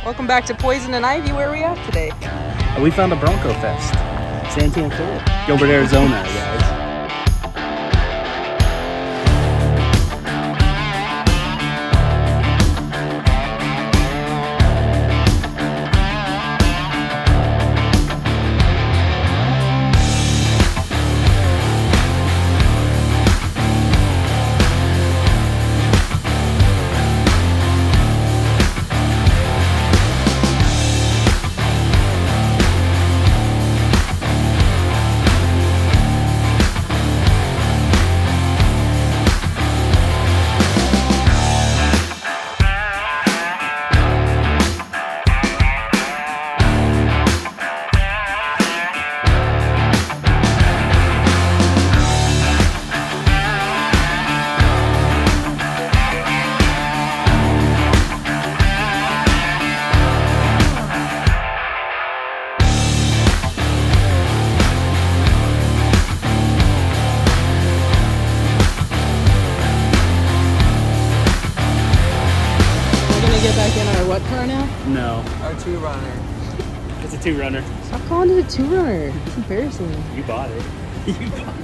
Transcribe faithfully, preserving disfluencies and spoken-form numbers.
Welcome back to Poison and Ivy. Where are we at today? Uh, we found a Bronco Fest. Santan, Florida. Gilbert, Arizona, guys. Get back in our what car now? No. Our two runner. It's a two runner. Stop calling it a two runner. It's embarrassing. You bought it. You bought it.